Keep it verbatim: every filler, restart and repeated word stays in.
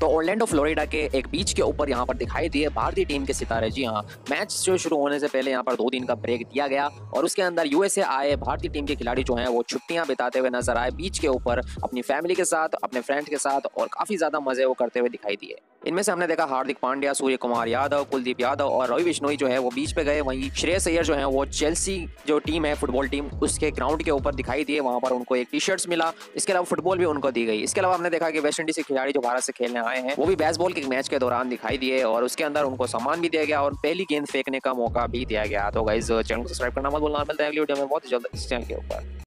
तो Orlando Florida के एक बीच के ऊपर यहाँ पर दिखाई दिए भारतीय टीम के सितारे। जी हाँ, मैच जो शुरू होने से पहले यहाँ पर दो दिन का ब्रेक दिया गया और उसके अंदर यूएसए आए भारतीय टीम के खिलाड़ी जो हैं वो छुट्टियां बिताते हुए नजर आए बीच के ऊपर अपनी फैमिली के साथ, अपने फ्रेंड्स के साथ, और काफी ज्यादा मजे वो करते हुए दिखाई दिए। इनमें से हमने देखा हार्दिक पांड्या, सूर्य कुमार यादव, कुलदीप यादव और रवि बिश्नोई जो है वो बीच पे गए। वहीं श्रेयस अय्यर जो है वो चेल्सी जो टीम है फुटबॉल टीम उसके ग्राउंड के ऊपर दिखाई दिए। वहां पर उनको एक टी शर्ट्स मिला, इसके अलावा फुटबॉल भी उनको दी गई। इसके अलावा हमने देखा कि वेस्ट इंडीज के खिलाड़ी जो भारत से खेलने आए हैं वो भी बेसबॉल के मैच के दौरान दिखाई दिए और उसके अंदर उनको सम्मान भी दिया गया और पहली गेंद फेंकने का मौका भी दिया गया। तो गाइस चैनल को सब्सक्राइब करना मत भूलना। मिलते हैं अगली वीडियो में बहुत जल्द इस चैनल के ऊपर।